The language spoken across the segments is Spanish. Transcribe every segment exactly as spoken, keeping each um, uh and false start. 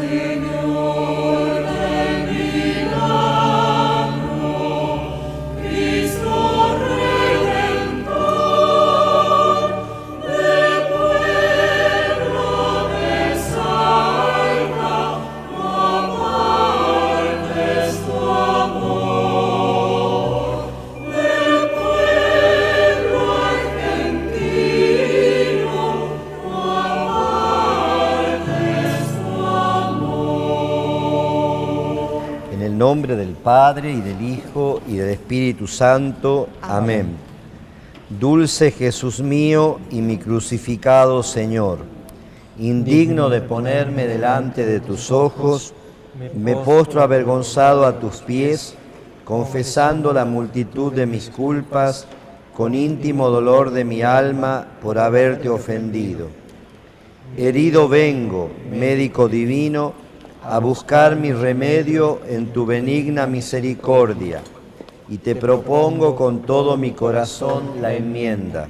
nombre del Padre, y del Hijo, y del Espíritu Santo. Amén. Amén. Dulce Jesús mío y mi crucificado Señor, indigno de ponerme delante de tus ojos, me postro avergonzado a tus pies, confesando la multitud de mis culpas, con íntimo dolor de mi alma por haberte ofendido. Herido vengo, médico divino, a buscar mi remedio en tu benigna misericordia, y te propongo con todo mi corazón la enmienda.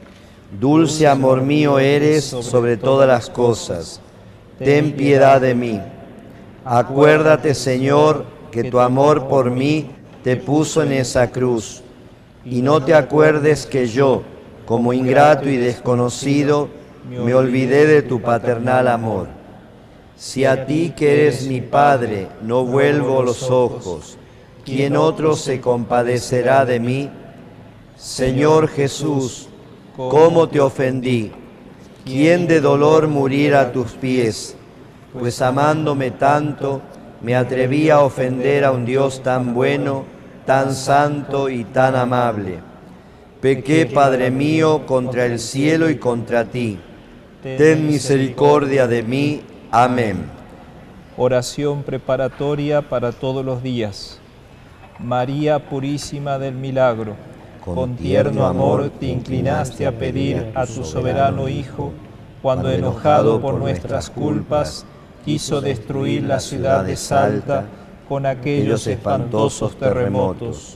Dulce amor mío eres sobre todas las cosas, ten piedad de mí. Acuérdate, Señor, que tu amor por mí te puso en esa cruz, y no te acuerdes que yo, como ingrato y desconocido, me olvidé de tu paternal amor. Si a ti que eres mi Padre no vuelvo los ojos, ¿quién otro se compadecerá de mí? Señor Jesús, ¿cómo te ofendí? ¿Quién de dolor muriera a tus pies? Pues amándome tanto, me atreví a ofender a un Dios tan bueno, tan santo y tan amable. Pequé, Padre mío, contra el cielo y contra ti. Ten misericordia de mí. Amén. Oración preparatoria para todos los días. María Purísima del Milagro, con tierno amor te inclinaste a pedir a tu soberano Hijo, cuando enojado por nuestras culpas, quiso destruir la ciudad de Salta con aquellos espantosos terremotos.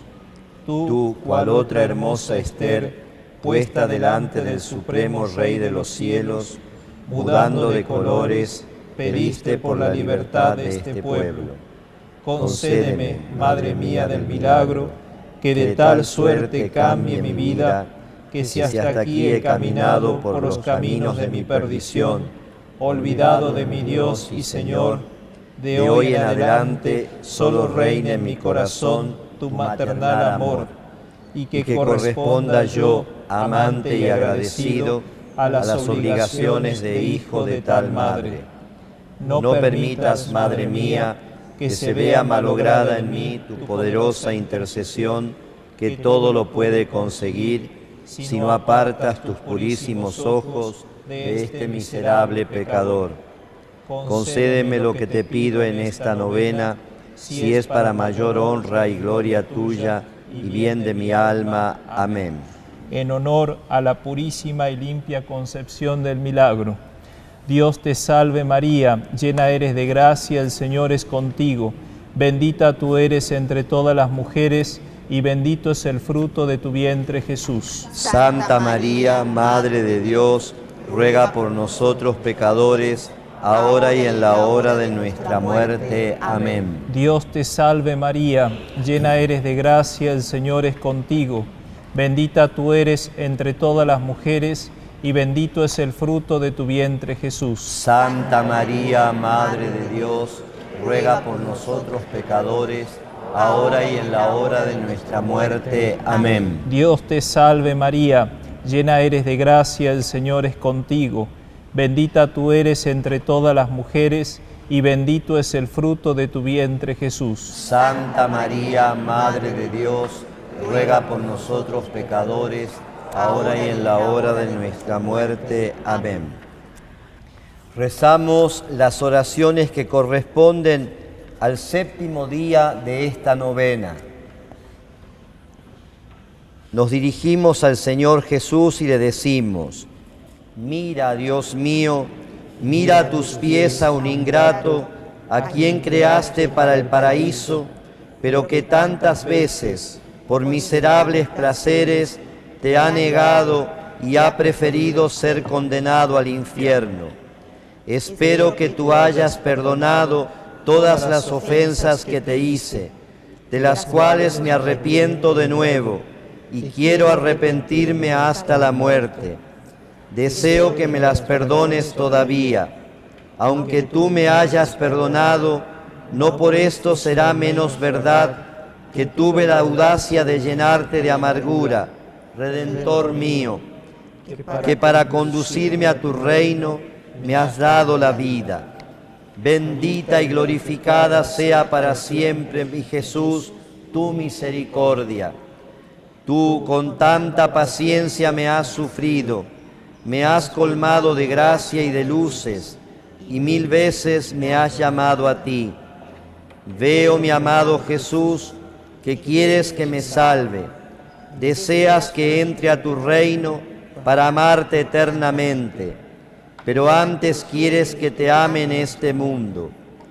Tú, cual otra hermosa Ester, puesta delante del Supremo Rey de los cielos, mudando de colores, pediste por la libertad de este pueblo. Concédeme, Madre mía del milagro, que de tal suerte cambie mi vida, que si hasta aquí he caminado por los caminos de mi perdición, olvidado de mi Dios y Señor, de hoy en adelante solo reine en mi corazón tu maternal amor, y que, y que corresponda yo, amante y agradecido, a las, a las obligaciones de hijo de tal madre. No, no permitas, Madre mía, que se vea malograda en mí tu poderosa intercesión, que todo lo puede conseguir, si no apartas tus purísimos ojos de este miserable pecador. Concédeme lo que te pido en esta novena, si es para mayor honra y gloria tuya y bien de mi alma. Amén. En honor a la purísima y limpia concepción del milagro. Dios te salve María, llena eres de gracia, el Señor es contigo. Bendita tú eres entre todas las mujeres, y bendito es el fruto de tu vientre, Jesús. Santa María, Madre de Dios, ruega por nosotros pecadores, ahora y en la hora de nuestra muerte. Amén. Dios te salve María, llena eres de gracia, el Señor es contigo. Bendita tú eres entre todas las mujeres, y bendito es el fruto de tu vientre, Jesús. Santa María, Madre de Dios, ruega por nosotros pecadores, ahora y en la hora de nuestra muerte. Amén. Dios te salve María, llena eres de gracia, el Señor es contigo. Bendita tú eres entre todas las mujeres, y bendito es el fruto de tu vientre, Jesús. Santa María, Madre de Dios, ruega por nosotros pecadores, ahora y en la hora de nuestra muerte. Amén. Rezamos las oraciones que corresponden al séptimo día de esta novena. Nos dirigimos al Señor Jesús y le decimos: mira, Dios mío, mira a tus pies a un ingrato, a quien creaste para el paraíso, pero que tantas veces, por miserables placeres, te ha negado y ha preferido ser condenado al infierno. Espero que tú hayas perdonado todas las ofensas que te hice, de las cuales me arrepiento de nuevo y quiero arrepentirme hasta la muerte. Deseo que me las perdones todavía. Aunque tú me hayas perdonado, no por esto será menos verdad que tuve la audacia de llenarte de amargura, Redentor mío, que para conducirme a tu reino me has dado la vida. Bendita y glorificada sea para siempre, mi Jesús, tu misericordia. Tú con tanta paciencia me has sufrido, me has colmado de gracia y de luces, y mil veces me has llamado a ti. Veo, mi amado Jesús, que quieres que me salve. Deseas que entre a tu reino para amarte eternamente, pero antes quieres que te ame en este mundo.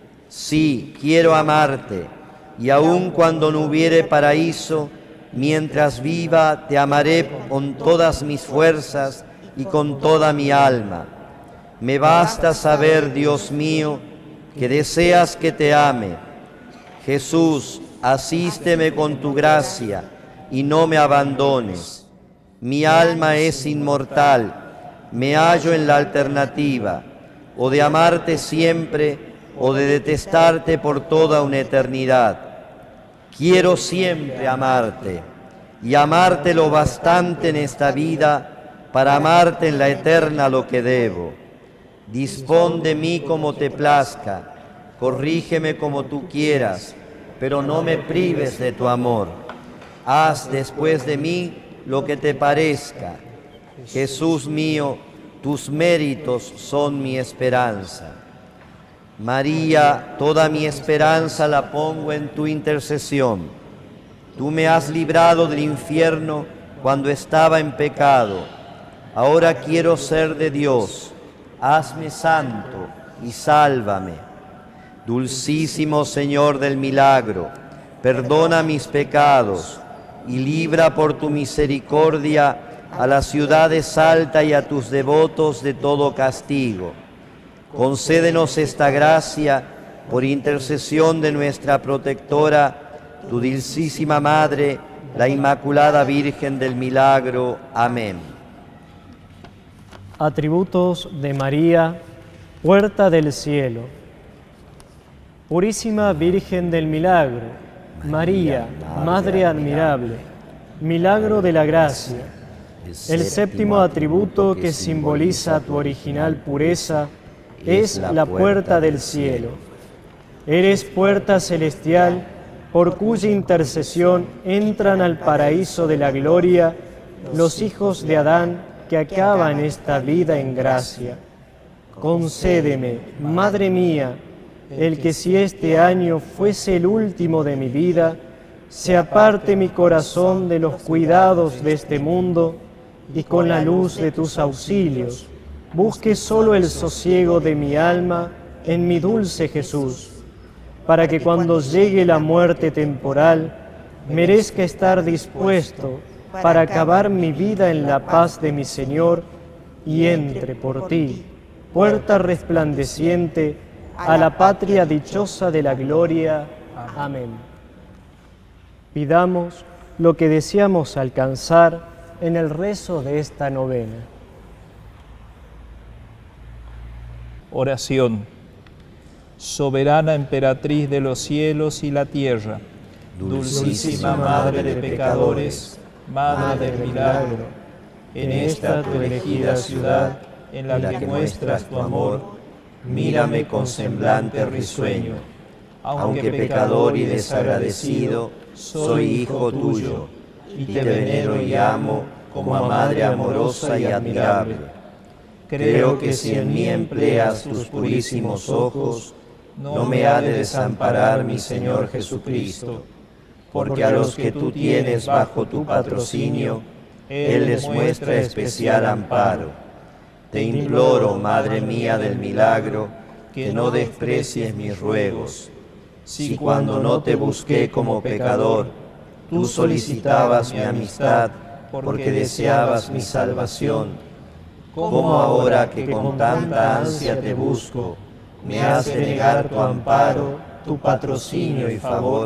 Sí, quiero amarte, y aun cuando no hubiere paraíso, mientras viva te amaré con todas mis fuerzas y con toda mi alma. Me basta saber, Dios mío, que deseas que te ame. Jesús, asísteme con tu gracia y no me abandones. Mi alma es inmortal. Me hallo en la alternativa, o de amarte siempre, o de detestarte por toda una eternidad. Quiero siempre amarte, y amarte lo bastante en esta vida, para amarte en la eterna lo que debo. Dispón de mí como te plazca, corrígeme como tú quieras, pero no me prives de tu amor. Haz después de mí lo que te parezca. Jesús mío, tus méritos son mi esperanza. María, toda mi esperanza la pongo en tu intercesión. Tú me has librado del infierno cuando estaba en pecado. Ahora quiero ser de Dios. Hazme santo y sálvame. Dulcísimo Señor del milagro, perdona mis pecados y libra por tu misericordia a la ciudad de Salta y a tus devotos de todo castigo. Concédenos esta gracia por intercesión de nuestra protectora, tu dulcísima Madre, la Inmaculada Virgen del Milagro. Amén. Atributos de María, puerta del cielo. Purísima Virgen del Milagro, María, Madre admirable, milagro de la gracia. El séptimo atributo que simboliza tu original pureza es la puerta del cielo. Eres puerta celestial por cuya intercesión entran al paraíso de la gloria los hijos de Adán que acaban esta vida en gracia. Concédeme, Madre mía, el que si este año fuese el último de mi vida, se aparte mi corazón de los cuidados de este mundo y con la luz de tus auxilios, busque solo el sosiego de mi alma en mi dulce Jesús, para que cuando llegue la muerte temporal, merezca estar dispuesto para acabar mi vida en la paz de mi Señor y entre por ti, puerta resplandeciente, a la patria dichosa de la gloria. Amén. Pidamos lo que deseamos alcanzar en el rezo de esta novena. Oración. Soberana emperatriz de los cielos y la tierra, dulcísima Madre de pecadores, Madre del milagro, en esta tu elegida ciudad, en la que muestras tu amor, mírame con semblante risueño. Aunque pecador y desagradecido, soy hijo tuyo, y te venero y amo como a Madre amorosa y admirable. Creo que si en mí empleas tus purísimos ojos, no me ha de desamparar mi Señor Jesucristo, porque a los que tú tienes bajo tu patrocinio, Él les muestra especial amparo. Te imploro, Madre mía del milagro, que no desprecies mis ruegos. Si cuando no te busqué como pecador, tú solicitabas mi amistad porque deseabas mi salvación, cómo ahora que con tanta ansia te busco, me hace negar tu amparo, tu patrocinio y favor.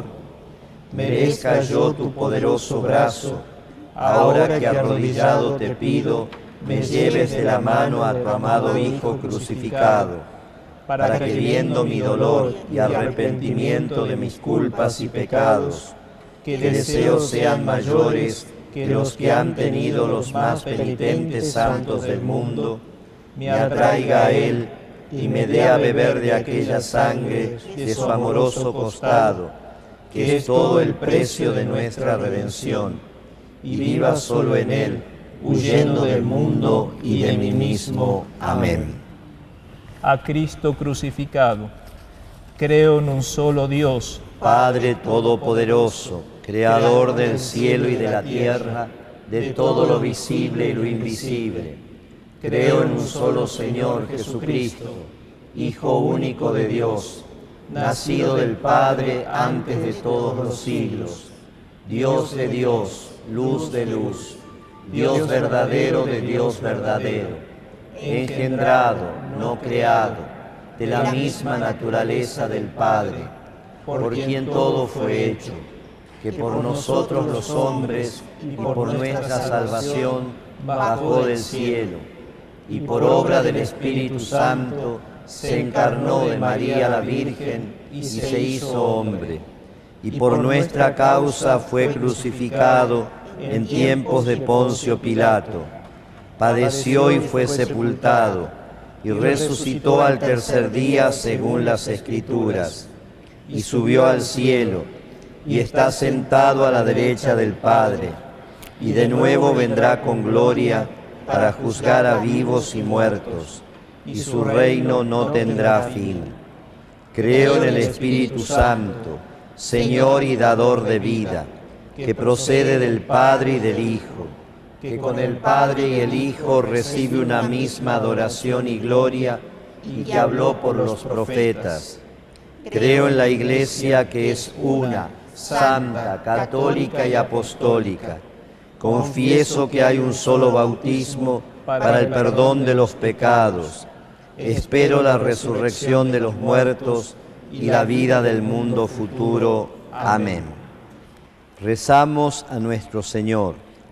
Merezca yo tu poderoso brazo, ahora que arrodillado te pido, me lleves de la mano a tu amado Hijo crucificado, para que viendo mi dolor y arrepentimiento de mis culpas y pecados, que deseos sean mayores que los que han tenido los más penitentes santos del mundo, me atraiga a Él y me dé a beber de aquella sangre de su amoroso costado, que es todo el precio de nuestra redención, y viva solo en Él, huyendo del mundo y de mí mismo. Amén. A Cristo crucificado, creo en un solo Dios, Padre Todopoderoso, Creador del cielo y de la tierra, de todo lo visible y lo invisible. Creo en un solo Señor Jesucristo, Hijo único de Dios, nacido del Padre antes de todos los siglos, Dios de Dios, luz de luz, Dios verdadero de Dios verdadero, engendrado, no creado, de la misma naturaleza del Padre, por quien todo fue hecho, que por nosotros los hombres y por nuestra salvación bajó del cielo, y por obra del Espíritu Santo se encarnó de María la Virgen y se hizo hombre, y por nuestra causa fue crucificado en tiempos de Poncio Pilato, padeció y fue sepultado, y resucitó al tercer día según las Escrituras, y subió al cielo, y está sentado a la derecha del Padre, y de nuevo vendrá con gloria para juzgar a vivos y muertos, y su reino no tendrá fin. Creo en el Espíritu Santo, Señor y dador de vida, que procede del Padre y del Hijo, que con el Padre y el Hijo recibe una misma adoración y gloria, y que habló por los profetas. Creo en la Iglesia que es una, santa, católica y apostólica. Confieso que hay un solo bautismo para el perdón de los pecados. Espero la resurrección de los muertos y la vida del mundo futuro. Amén. Rezamos a nuestro Señor.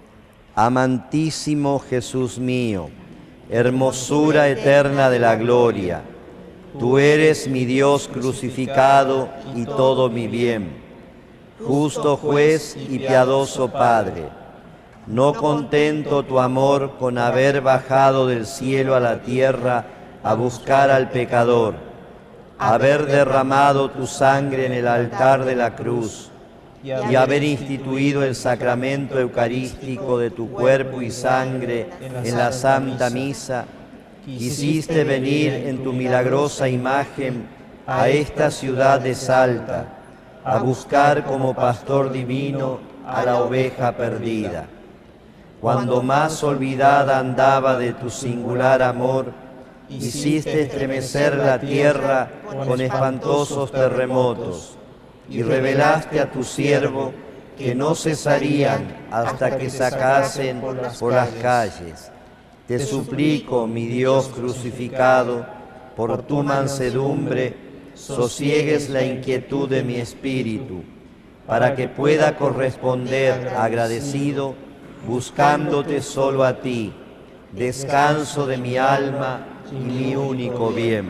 Amantísimo Jesús mío, hermosura eterna de la gloria, tú eres mi Dios crucificado y todo mi bien. Justo juez y piadoso Padre, no contento tu amor con haber bajado del cielo a la tierra a buscar al pecador, haber derramado tu sangre en el altar de la cruz y haber instituido el sacramento eucarístico de tu cuerpo y sangre en la Santa Misa, quisiste venir en tu milagrosa imagen a esta ciudad de Salta, a buscar como pastor divino a la oveja perdida. Cuando más olvidada andaba de tu singular amor, hiciste estremecer la tierra con espantosos terremotos, y revelaste a tu siervo que no cesarían hasta que sacasen por las calles. Te suplico, mi Dios crucificado, por tu mansedumbre, sosiegues la inquietud de mi espíritu, para que pueda corresponder agradecido, buscándote solo a ti, descanso de mi alma y mi único bien.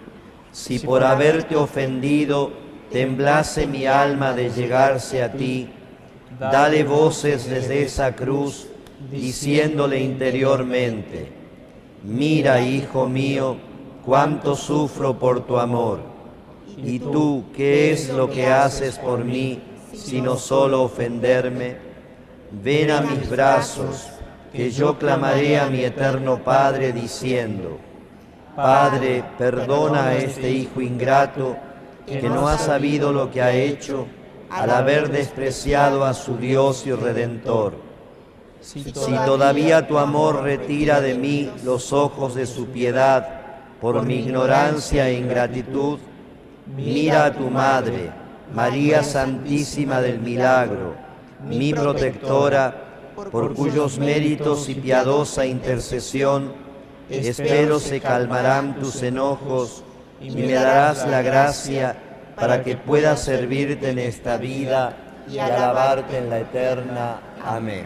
Si por haberte ofendido temblase mi alma de llegarse a ti, dale voces desde esa cruz, diciéndole interiormente: mira, hijo mío, cuánto sufro por tu amor. Y tú, ¿qué es lo que haces por mí, sino solo ofenderme? Ven a mis brazos, que yo clamaré a mi eterno Padre diciendo: Padre, perdona a este hijo ingrato, que no ha sabido lo que ha hecho al haber despreciado a su Dios y Redentor. Si todavía tu amor retira de mí los ojos de su piedad por mi ignorancia e ingratitud, mira a tu Madre, María Santísima del Milagro, mi protectora, por cuyos méritos y piadosa intercesión espero se calmarán tus enojos y me darás la gracia para que pueda servirte en esta vida y alabarte en la eterna. Amén.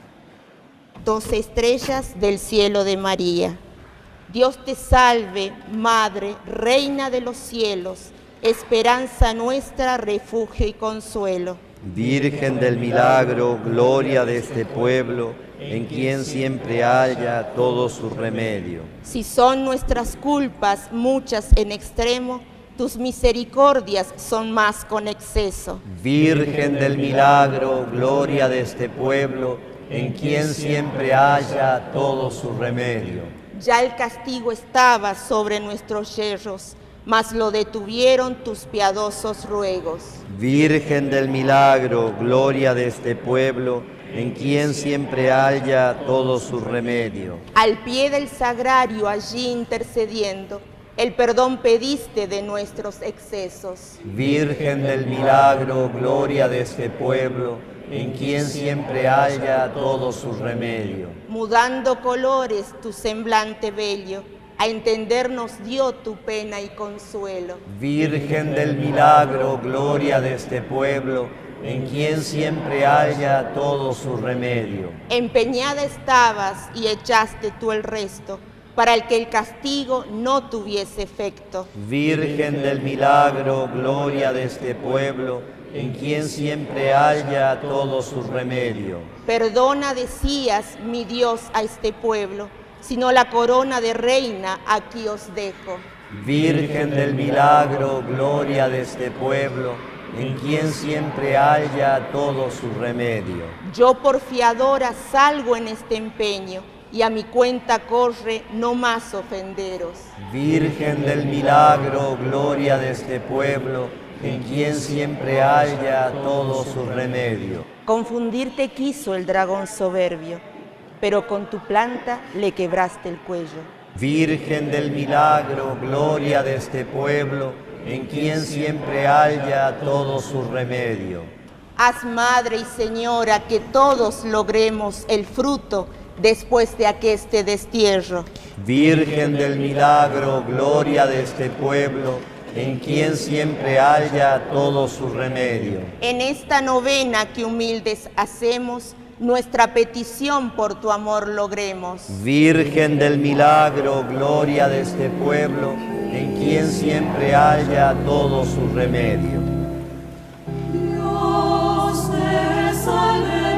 Dos estrellas del cielo de María. Dios te salve, Madre, Reina de los cielos, esperanza nuestra, refugio y consuelo. Virgen del milagro, gloria de este pueblo, en quien siempre haya todo su remedio. Si son nuestras culpas muchas en extremo, tus misericordias son más con exceso. Virgen del milagro, gloria de este pueblo, en quien siempre haya todo su remedio. Ya el castigo estaba sobre nuestros yerros, mas lo detuvieron tus piadosos ruegos. Virgen del milagro, gloria de este pueblo, en quien siempre haya todo su remedio. Al pie del sagrario allí intercediendo, el perdón pediste de nuestros excesos. Virgen del milagro, gloria de este pueblo, en quien siempre haya todo su remedio. Mudando colores tu semblante bello, a entendernos dio tu pena y consuelo. Virgen del milagro, gloria de este pueblo, en quien siempre haya todo su remedio. Empeñada estabas y echaste tú el resto, para el que el castigo no tuviese efecto. Virgen del milagro, gloria de este pueblo, en quien siempre haya todo su remedio. Perdona, decías, mi Dios, a este pueblo, sino la corona de reina aquí os dejo. Virgen del milagro, gloria de este pueblo, en quien siempre haya todo su remedio. Yo por fiadora salgo en este empeño, y a mi cuenta corre no más ofenderos. Virgen del milagro, gloria de este pueblo, en quien siempre haya todo su remedio. Confundirte quiso el dragón soberbio, pero con tu planta le quebraste el cuello. Virgen del milagro, gloria de este pueblo, en quien siempre haya todo su remedio. Haz, Madre y Señora, que todos logremos el fruto después de aqueste destierro. Virgen del milagro, gloria de este pueblo, en quien siempre haya todo su remedio. En esta novena que humildes hacemos, nuestra petición por tu amor logremos. Virgen del milagro, gloria de este pueblo, en quien siempre haya todo su remedio. Dios te salve.